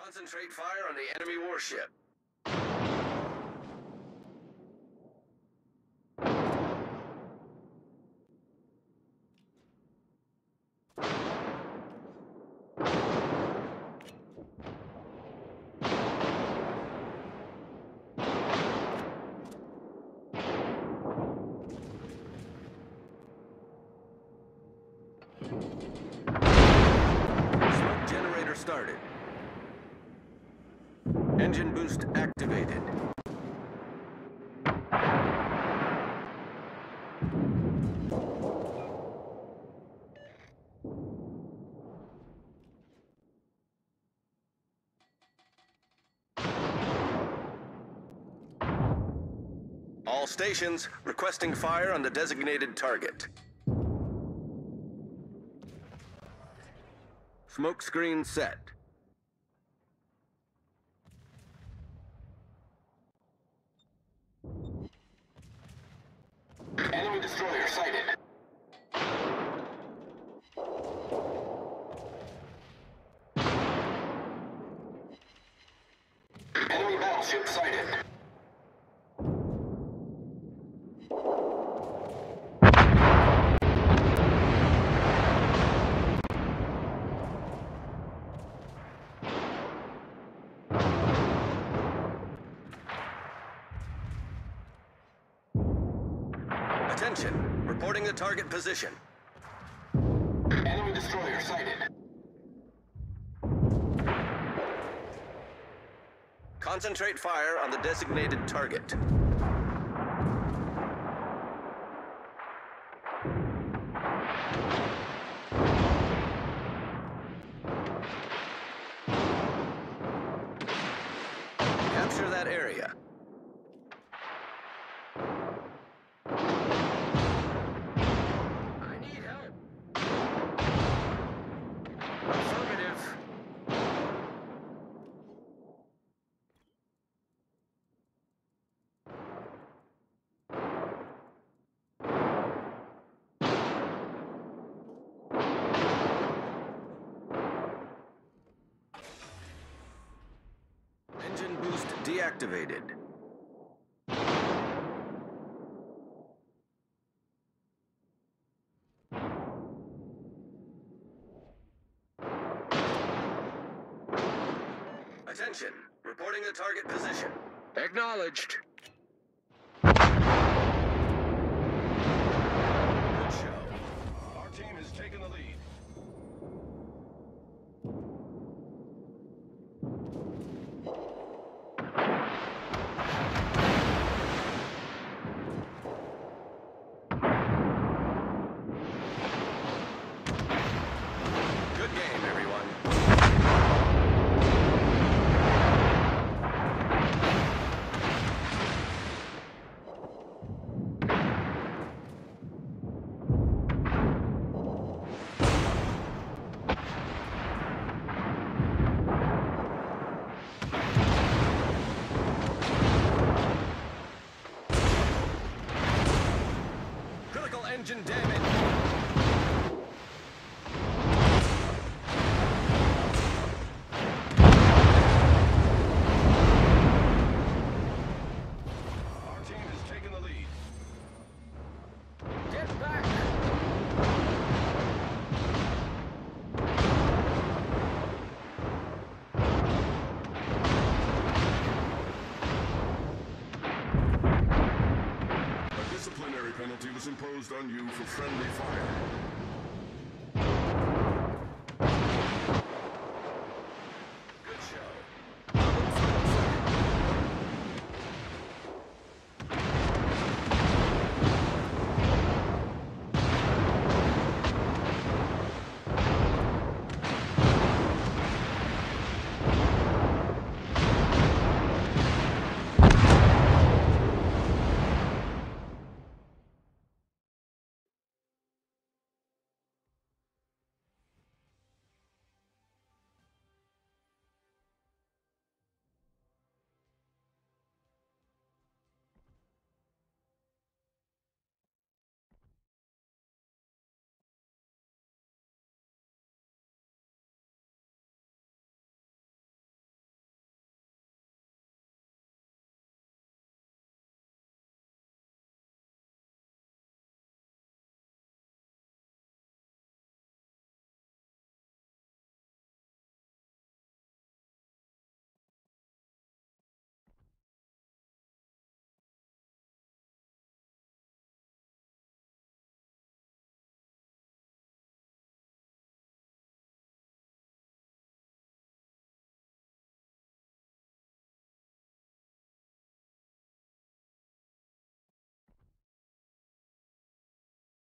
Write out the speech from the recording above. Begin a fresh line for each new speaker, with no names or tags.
Concentrate fire on the enemy warship. Smoke generator started. Engine boost activated. All stations requesting fire on the designated target. Smoke screen set. Enemy destroyer sighted. Enemy battleship sighted. Attention, reporting the target position. Enemy destroyer sighted. Concentrate fire on the designated target. Capture that area. Engine boost deactivated. Attention, reporting the target position. Acknowledged. Good show. Our team has taken the lead. Good game, everyone. Critical engine damage. Penalty was imposed on you for friendly fire.